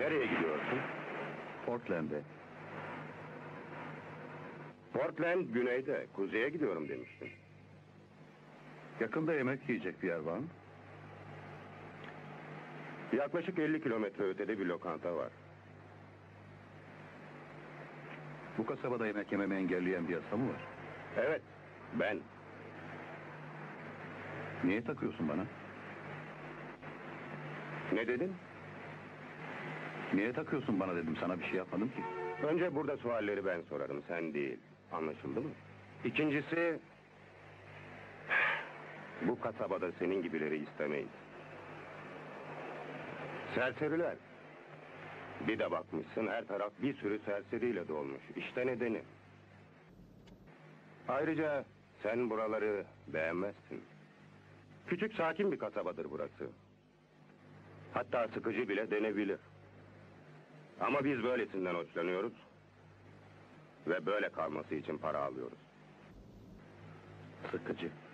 Nereye gidiyorsun? Portland'e. Portland güneyde, kuzeye gidiyorum demiştin. Yakında yemek yiyecek bir yer var mı? Yaklaşık 50 kilometre ötede bir lokanta var. Bu kasabada yemek yememi engelleyen bir yasa mı var? Evet, ben. Niye takıyorsun bana? Ne dedin? Niye takıyorsun bana dedim, sana bir şey yapmadım ki. Önce burada sualleri ben sorarım, sen değil. Anlaşıldı mı? İkincisi... Bu kasabada senin gibileri istemeyiz. Serseriler. Bir de bakmışsın her taraf bir sürü serseriyle dolmuş. İşte nedeni. Ayrıca sen buraları beğenmezsin. Küçük sakin bir kasabadır burası. Hatta sıkıcı bile denebilir. Ama biz böylesinden hoşlanıyoruz. Ve böyle kalması için para alıyoruz. Sıkıcı.